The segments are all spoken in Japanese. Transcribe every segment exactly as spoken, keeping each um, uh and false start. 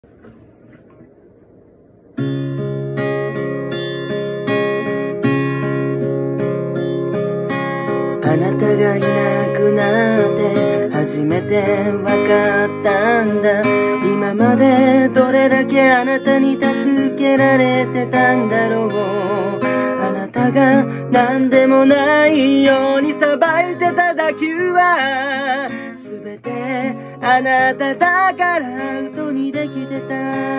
あなたがいなくなって初めてわかったんだ。今までどれだけあなたに助けられてたんだろう。あなたが何でもないようにさばいてた打球は全てあなただからアウトにできてた。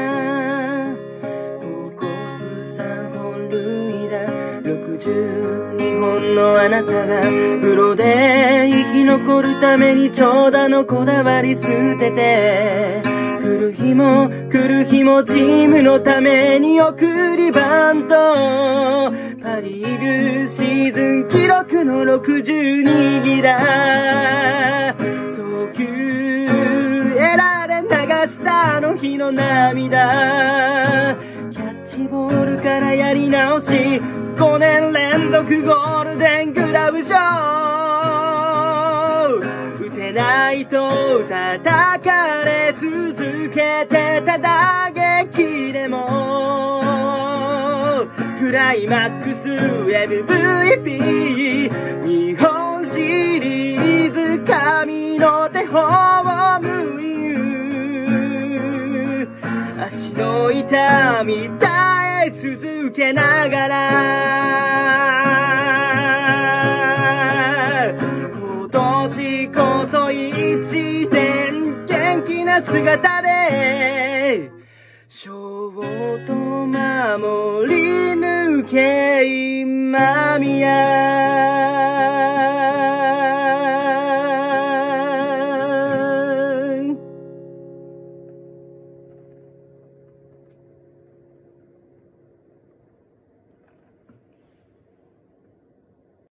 ろくじゅうにほんのあなたがプロで生き残るために長打のこだわり捨てて、来る日も来る日もチームのために送りバント。パリーグシーズン記録のろくじゅうにぎだ。送球エラーで流したあの日の涙、キャッチボールからやり直しごねん連続ゴールデングラブ賞。打てないと叩かれ続けてた打撃でもクライマックス エムブイピー 日本シリーズ神の手ホームイン、足の痛み耐え続けながら今年こそ一年元気な姿でショート守り抜け今宮